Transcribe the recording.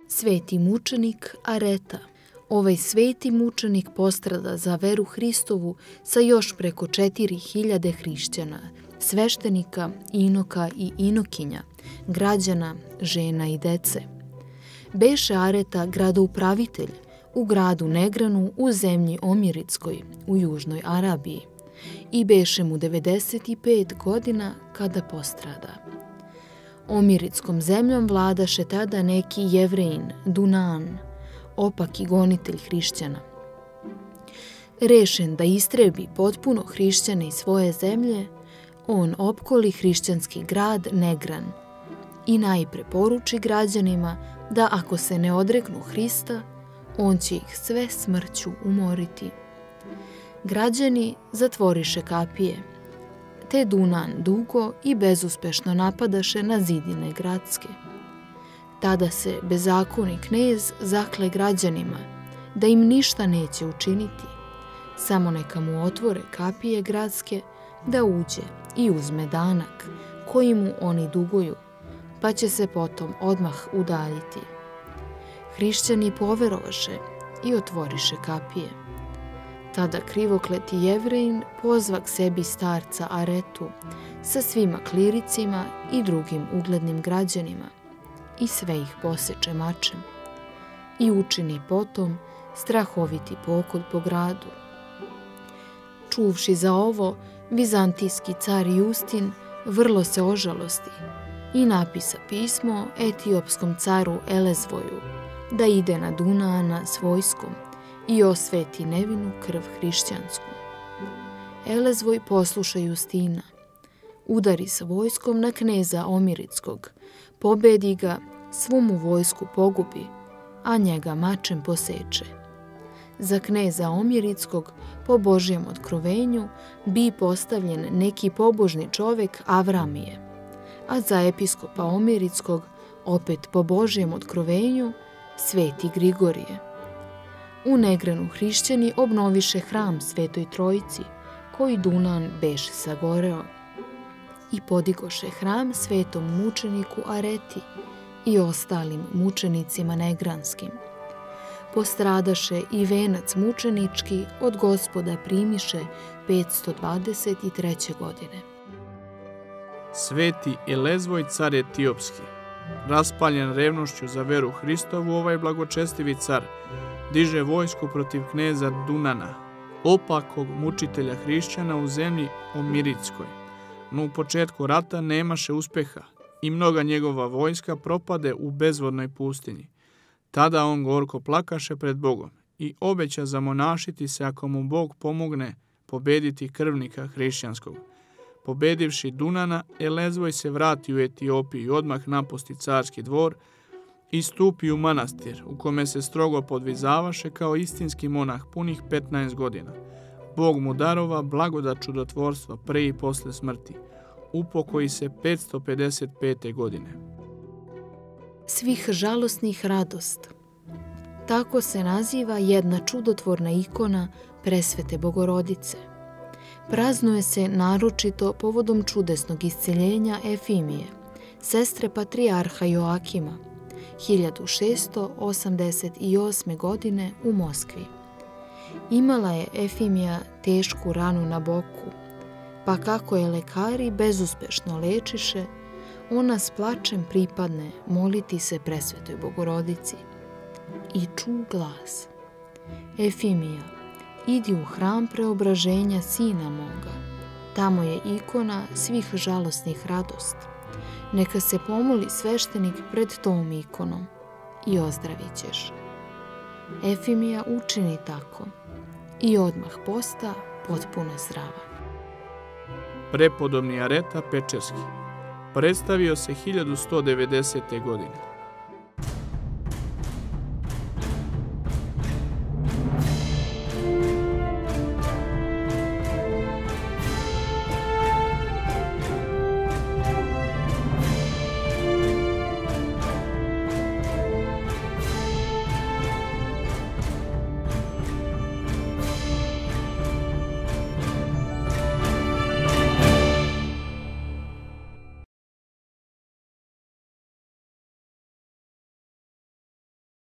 Sveti mučenik Areta. Ovaj sveti mučenik postrada za veru Hristovu sa još preko 4000 hrišćana, sveštenika, inoka i inokinja, građana, žena i dece. Beše Areta gradoupravitelj u gradu Negranu u zemlji Omiritskoj u Južnoj Arabiji i beše mu 95 godina kada postrada. Omiritskom zemljom vladaše tada neki Jevrejin, Dunan, opaki gonitelj hrišćana. Rešen da istrebi potpuno hrišćane iz svoje zemlje, on opkoli hrišćanski grad Negran i najpre poruči građanima da ako se ne odreknu Hrista, on će ih sve smrću umoriti. Građani zatvoriše kapije, te Dunan dugo i bezuspešno napadaše na zidine gradske. Tada se bezakoni knez zakle građanima da im ništa neće učiniti, samo neka mu otvore kapije gradske da uđe i uzme danak koji mu oni duguju, pa će se potom odmah udaljiti. Hrišćani poverovaše i otvoriše kapije. Tada krivokleti Jevrejin pozva k sebi starca Aretu sa svima kliricima i drugim uglednim građanima i sve ih poseče mačem i učini potom strahoviti pokolj po gradu. Čuvši za ovo, vizantijski car Justin vrlo se ožalosti i napisa pismo etiopskom caru Elezvoju da ide na Dunana s vojskom i osveti nevinu krv hrišćansku. Elezvoj posluša Justina, udari sa vojskom na kneza Omiritskog, pobedi ga, svu mu vojsku pogubi, a njega mačem poseče. Za kneza Omiritskog po Božjem otkrovenju bi postavljen neki pobožni čovek Avramije, a za episkopa Omiritskog opet po Božjem otkrovenju sveti Grigorije. U Negranu hrišćani obnoviše hram Svetoj Trojici, koji Dunan beše sagoreo, i podigoše hram svetom mučeniku Areti i ostalim mučenicima negranskim. Postradaše i venac mučenički od Gospoda primiše 523. godine. Sveti Elezvoj car etiopski, raspaljen revnošću za veru Hristovu, ovaj blagočestivi car diže vojsku protiv kneza Dunana, opakog mučitelja hrišćana u zemlji Omiritskoj. No u početku rata nemaše uspeha i mnoga njegova vojska propade u bezvodnoj pustinji. Tada on gorko plakaše pred Bogom i obeća zamonašiti se ako mu Bog pomogne pobediti krvnika hrišćanskog. Pobedivši Dunana, Elezvoj se vrati u Etiopiju i odmah napusti carski dvor i stupi u manastir, u kome se strogo podvizavaše kao istinski monah punih 15 godina. Bog mu darova blagodat čudotvorstva pre i posle smrti. Upokoji se 555. godine. Svih žalosnih radost. Tako se naziva jedna čudotvorna ikona Presvete Bogorodice. Praznuje se naročito povodom čudesnog isceljenja Efimije, sestre patrijarha Joakima, 1688. godine u Moskvi. Imala je Efimija tešku ranu na boku, pa kako je lekari bezuspešno lečiše, ona s plačem pripadne moliti se Presvetoj Bogorodici. I ču glas: Efimija, idi u hram preobraženja sina moga. Tamo je ikona svih žalosnih radost. Neka se pomoli sveštenik pred tom ikonom i ozdravit ćeš. Efimija učini tako i odmah posta potpuno zdrava. Prepodobni Areta Pečerski predstavio se 1190. godine.